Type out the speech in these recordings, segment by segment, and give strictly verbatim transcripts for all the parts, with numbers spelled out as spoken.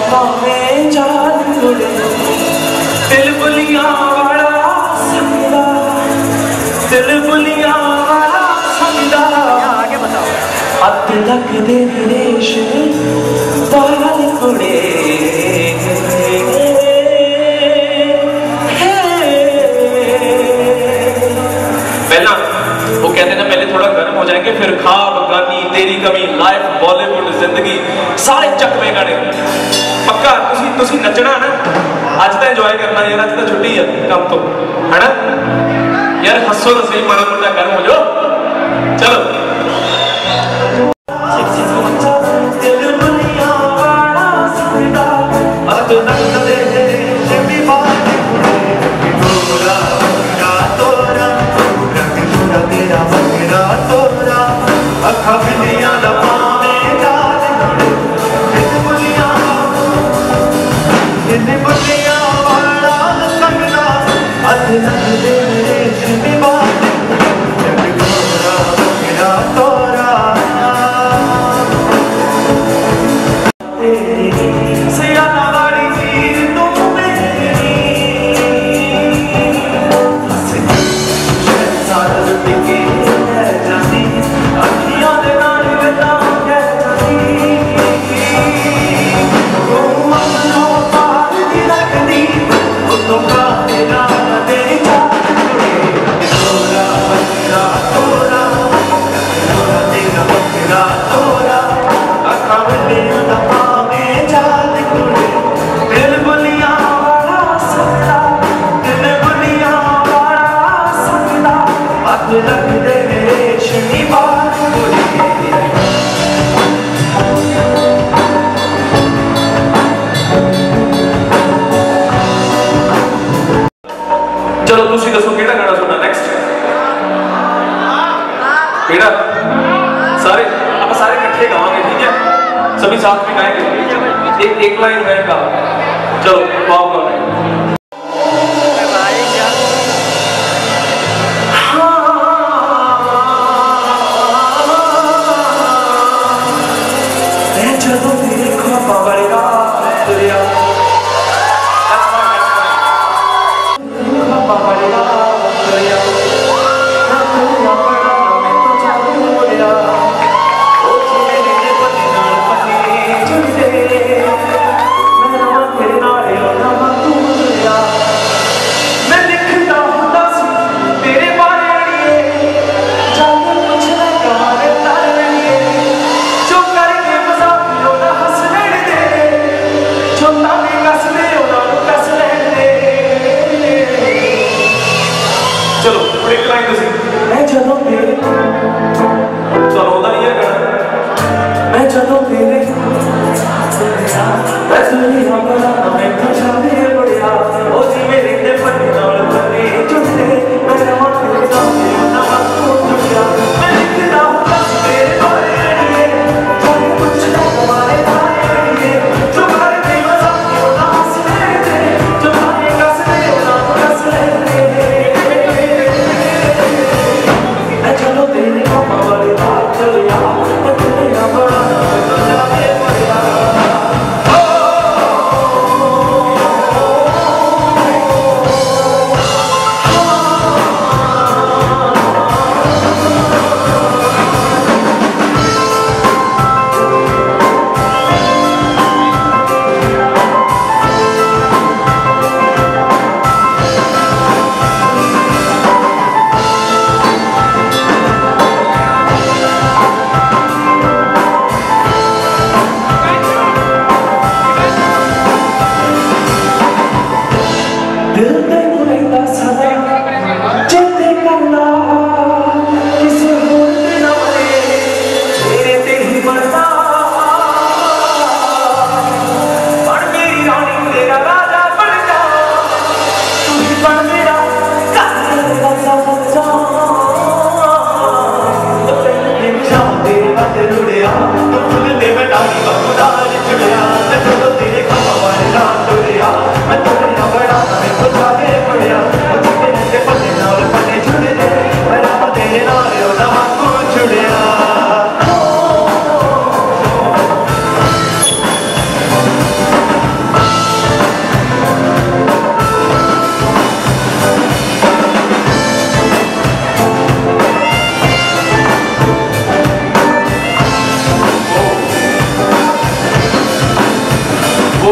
भावें जान उड़े दिल बुलियां वाला संगदा दिल बुलियां वाला संगदा आगे बताओ अत लग दे रेश बाल उड़े पहला वो कहते ना पहले थोड़ा गर्म हो जाएंगे फिर खाब गानी तेरी कमी लाइफ बॉलीवुड जिंदगी सारे चकवे गाने पक्का तुसी तुसी नचना ना आज तो एंजॉय करना यार आज तो छुट्टी है काम तो है ना यार हंसो तो सही मारा मोटा गर्म हो जाओ चलो चलो तुसी दसो केड़ा गाना सुनना नेक्स्ट केड़ा सारे आप सारे इकट्ठे गावांगे ठीक है सभी साथ में गाएंगे एक एक लाइन गाएगा चलो वाओ गाओ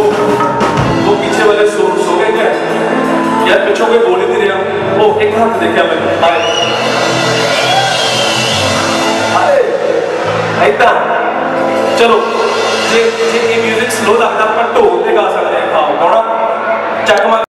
वो पीछे वाले सो सो गए क्या यार? पिछों कोई बोल ही नहीं रहा। वो एक हाथ देखा मैंने, हाय हाय ऐसा। चलो जे जे ये म्यूजिक स्लो लगता पर ढोल ते गा सकते हैं। खाओ कौन चक मार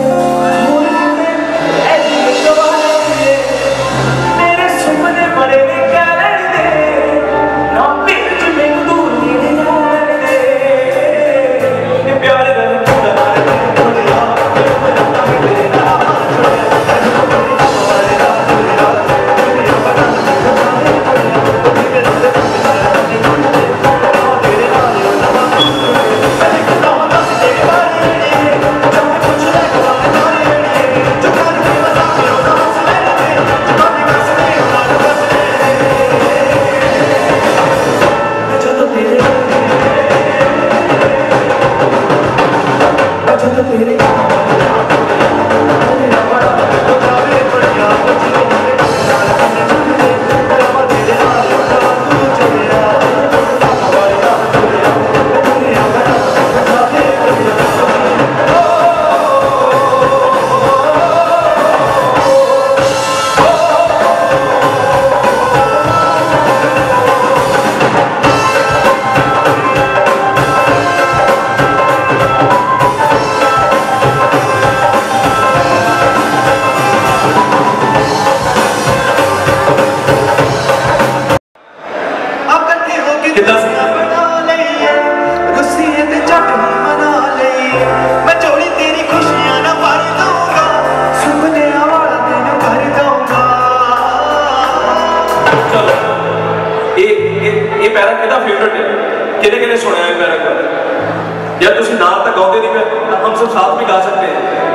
यार तुम नाम तक गाते नहीं मैं हम सब साथ में गा सकते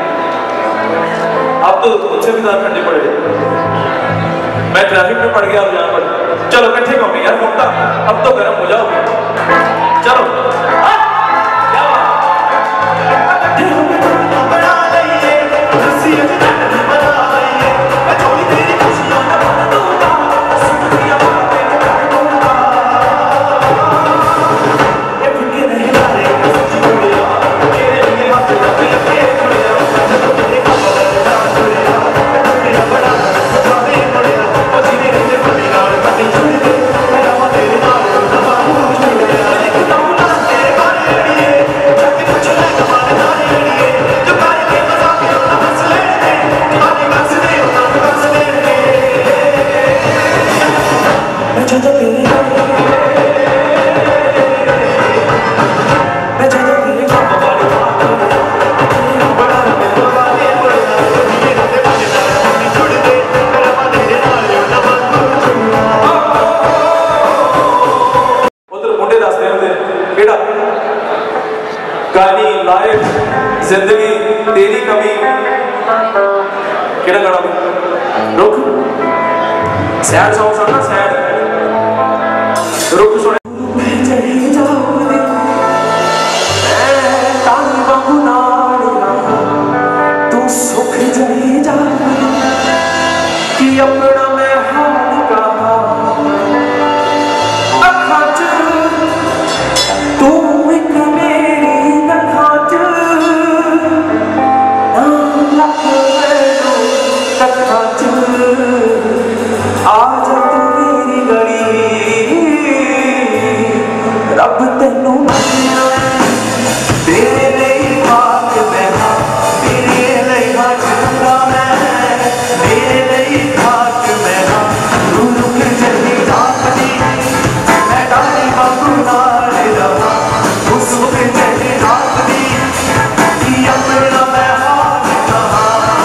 हैं। आप तो मुझसे भी ज्यादा ठंडे पड़े, मैं ट्रैफिक में पड़ गया अब यहाँ पर। चलो इकट्ठे गाओगे यार, मुक्ता अब तो गर्म हो जाओ। चलो गानी लाइफ जिंदगी तेरी कमी केड़ा गाना रुक सैड सॉन्ग सुनना सैड रुक सुन तू सुख जाई जा कि अपना मैं हाल कहा अखा च तू एक आज तू मेरी गली रब तेनू तेरे लिए खाक बहा तेरे लिए खाक मैं तेरे लिए खाक बहा तू रुक जल्दी जाती मैं डाली बाबू नाल रहा तू सुख जल्दी जाती कि अपना मैं हाल कहा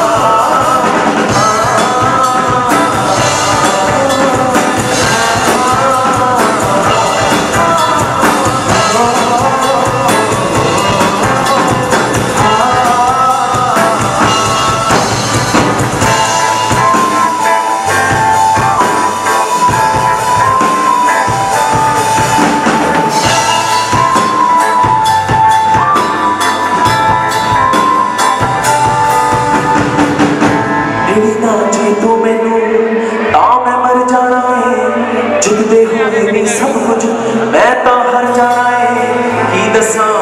तू मैनू ता मैं मर जाना है, चुकते हुए भी सब कुछ मैं तो हर जाना है। की दसा